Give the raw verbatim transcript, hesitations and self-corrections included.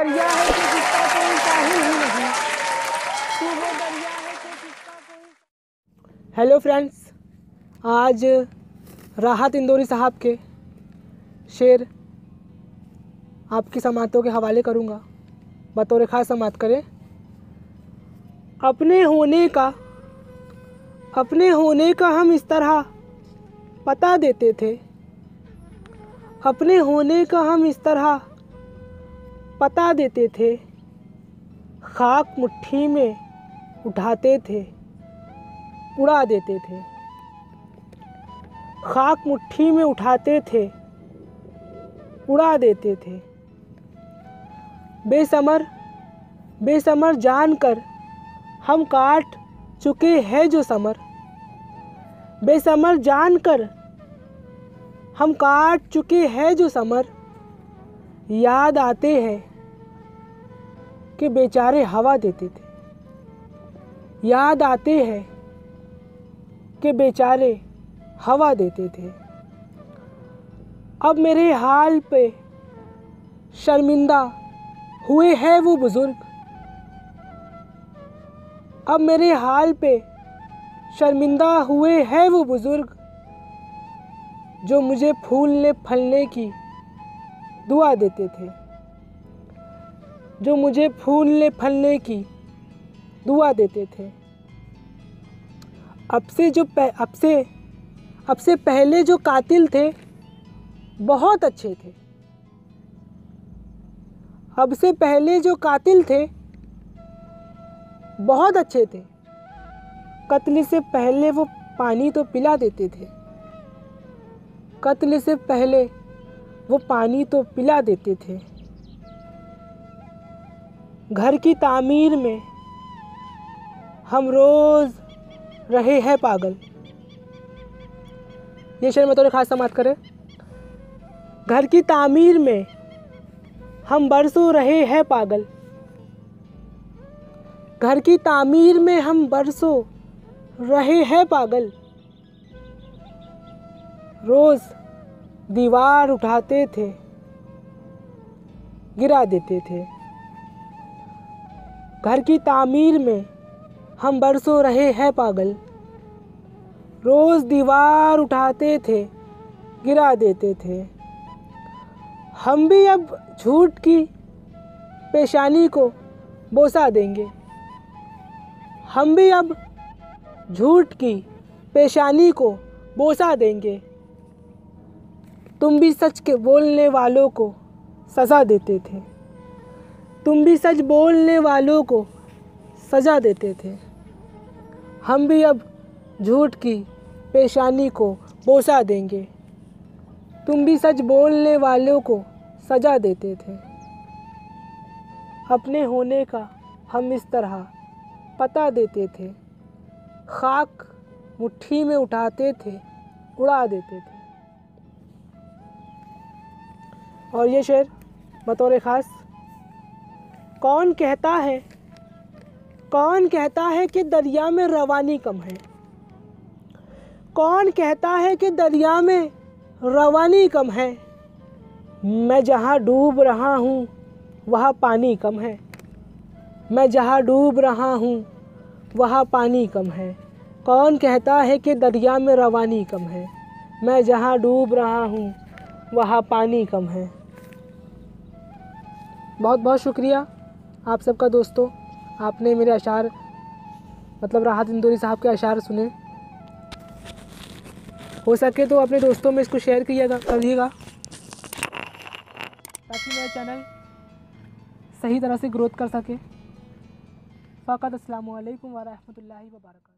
दरिया है कि जिसका कोई साहिल ही नहीं, तू वो दरिया है कि जिसका कोई। हेलो फ्रेंड्स, आज राहत इंदौरी साहब के शेर आपकी समातों के हवाले करूँगा। बतौर ख़ास समात करें। अपने होने का अपने होने का हम इस तरह पता देते थे, अपने होने का हम इस तरह पता देते थे, खाक मुट्ठी में उठाते थे, उड़ा देते थे, खाक मुट्ठी में उठाते थे, उड़ा देते थे। बेसमर बेसमर जानकर हम काट चुके हैं जो समर, बेसमर जानकर हम काट चुके हैं जो समर। याद आते हैं कि बेचारे हवा देते थे, याद आते हैं कि बेचारे हवा देते थे। अब मेरे हाल पे शर्मिंदा हुए हैं वो बुज़ुर्ग, अब मेरे हाल पे शर्मिंदा हुए हैं वो बुज़ुर्ग, जो मुझे फूलने फलने की दुआ देते थे, जो मुझे फूलने फलने की दुआ देते थे। अब से जो अब से अब से पहले जो कातिल थे बहुत अच्छे थे, अब से पहले जो कातिल थे बहुत अच्छे थे। कत्ल से पहले वो पानी तो पिला देते थे, कत्ल से पहले वो पानी तो पिला देते थे। घर की तामीर में हम रोज़ रहे हैं पागल। ये शेर में थोड़ी खास समात करें। घर की तामीर में हम बरसों रहे हैं पागल, घर की तामीर में हम बरसों रहे हैं पागल। रोज़ दीवार उठाते थे, गिरा देते थे। घर की तामीर में हम बरसों रहे हैं पागल। रोज़ दीवार उठाते थे, गिरा देते थे। हम भी अब झूठ की पेशानी को बोसा देंगे, हम भी अब झूठ की पेशानी को बोसा देंगे। तुम भी सच के बोलने वालों को सज़ा देते थे, तुम भी सच बोलने वालों को सज़ा देते थे। हम भी अब झूठ की पेशानी को बोसा देंगे, तुम भी सच बोलने वालों को सज़ा देते थे। अपने होने का हम इस तरह पता देते थे, खाक मुट्ठी में उठाते थे, उड़ा देते थे। और ये शेर बतौर ख़ास। कौन कहता है कौन कहता है कि दरिया में रवानी कम है, कौन कहता है कि दरिया में रवानी कम है। मैं जहाँ डूब रहा हूँ वहाँ पानी कम है, मैं जहाँ डूब रहा हूँ वहाँ पानी कम है। कौन कहता है कि दरिया में रवानी कम है, मैं जहाँ डूब रहा हूँ वहाँ पानी कम है। बहुत बहुत शुक्रिया आप सबका दोस्तों, आपने मेरे अशार मतलब राहत इंदौरी साहब के अशार सुने। हो सके तो अपने दोस्तों में इसको शेयर करिएगा करिएगा ताकि मेरा चैनल सही तरह से ग्रोथ कर सके। फ़क़त अस्सलामु अलैकुम व रहमतुल्लाहि व बरकातहू।